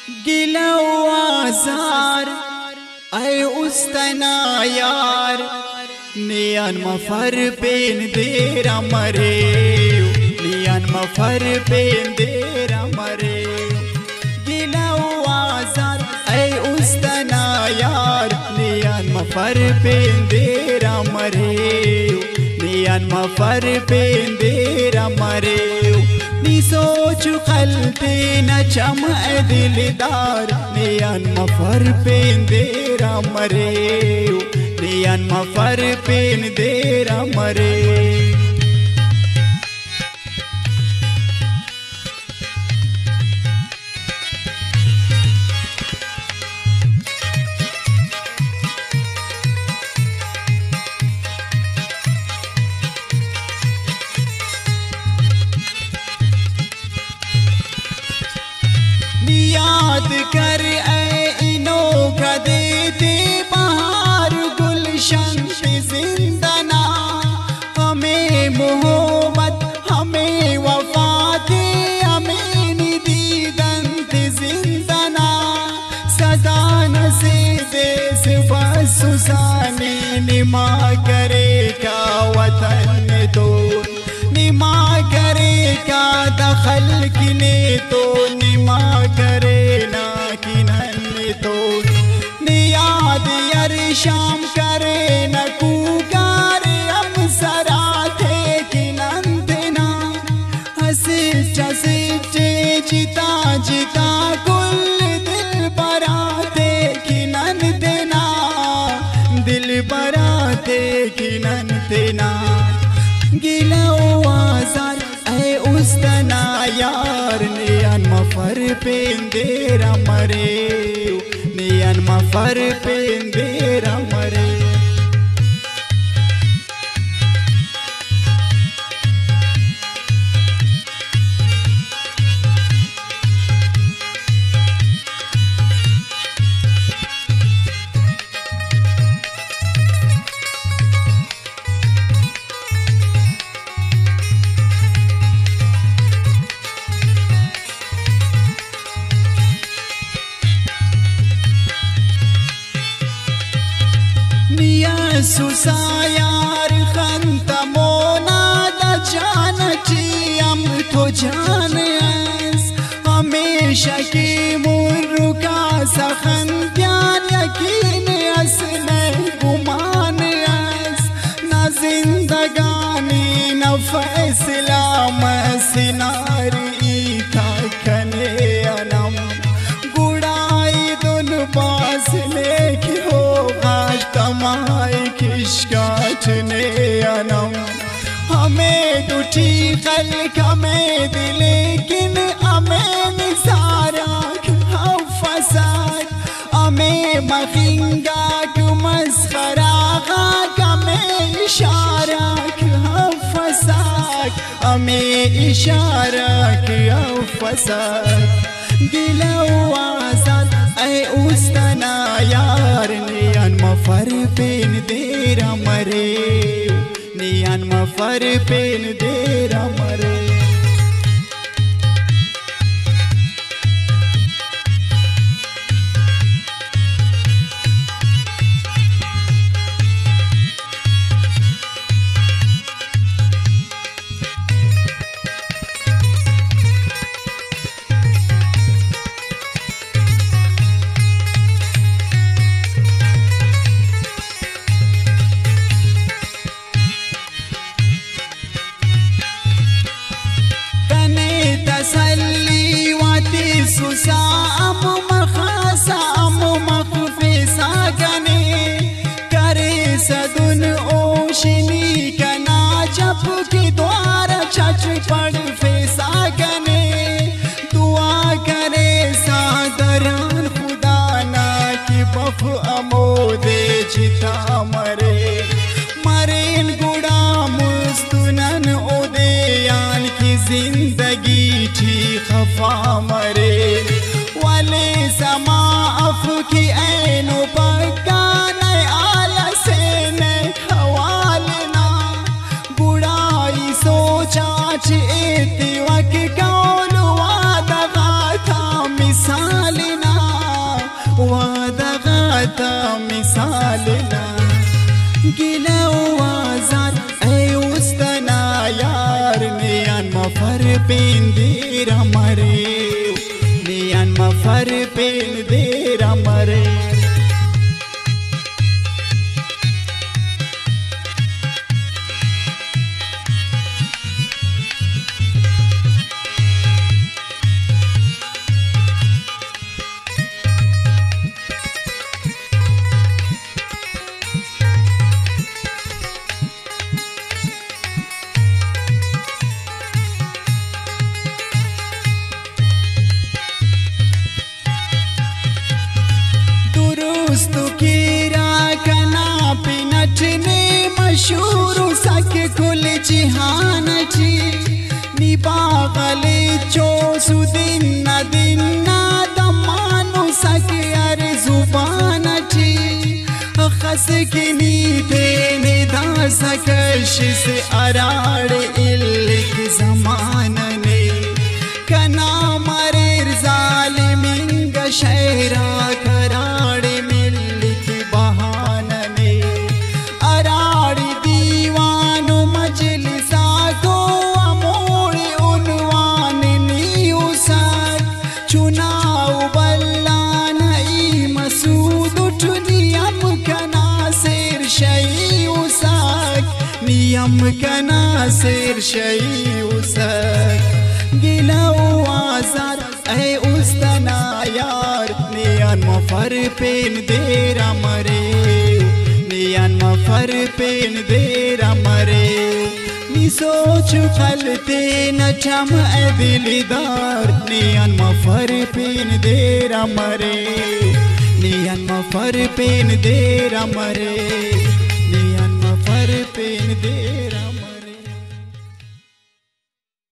गिला आजार ऐ उस्तना यार नियन मफर पेन देरा मरे नियन मफर पेन देरा मरे गिला आजार ऐ उस्तना यार नियन मफर पेन देरा मरे नियन मफर पेन देरा मरे नी सोच खलते न चम दिलदार नियन मफर पेन देरा मरे नियन मफर पेन देरा मरे याद कर इनो का देते बहार गुलशन पे जिंदना हमें मोहब्बत हमें वफा दे हमें दीदन थे जिंदना सदान से देश बसुसानी निमा करे का वतन तो निमा करे का दखल किने तो निमा करे ना किनन तो नियाद यार शाम करे न कुकार हम सराते किनन देना हंसे जिता जिता कुल दिल बराते किनन देना दिल बराते किनन देना गिला आजार ऐ उस्तना यार नियन मफर पेन देरा मरे नियन मफर पेन देरा मरे सुसायार खंता मोना दा जान चियम तो जान हमेशा की मुर्गा सखन ध्यान यकीन असन गुमान न जिंदगानी न फैसला मसिनारी था खने अनम गुड़ाई दुन बास लेखी हो आज तमाई किशकाचने अनम हमें टूटी खल्क हमें दिले किन हमें निसारा फसाद हमें मखिंगा मस्खरा हमें इशारा फसाद हमें इशारा फसाद गिला आजार ऐ उस्तना यार नियन मफर पेन देरा मरे नियन मफर पेन देरा मरे तसल्ली वाती सुसाम मखासाम मखफिसा गने करे सदुन ओशनी कना जप की द्वार छच पड़ फेसा गने दुआ करे सादरान खुदा ना की बफ अमोदे जिता मरे मरेन गुड़ा मुस्तुनन उदयान की जिंदगी थी खफा मरे वाले समा अफ की ऐनो पकान आला से ने खवालना बुढ़ाई सोचा चे वक कौल वादा था मिसालना गिला आजार ऐ उस्तना यार नियन मफर पेन देरा मरे नियन मफर पेन देरा मरे दोस्तों कीरा कना पिनटने मशहूर सक कुल जिहान ची निबागले चो सुदिन न दिन न दमानु सक अर जुबान ची खस की नीते निदा सकश से अराड़ इल्क जमान ने कना मरे जालिमिंग शहरा नियम कना सिर शई उसक गिला आजार ऐ उस्तना यार नियन मफर पेन देरा मरे नियन मफर पेन देरा मरे नी सोच खलते न चम ऐ दिलदार नियन मफर पेन देरा मरे नियन मफर पेन देरा मरे नियन मफर पेन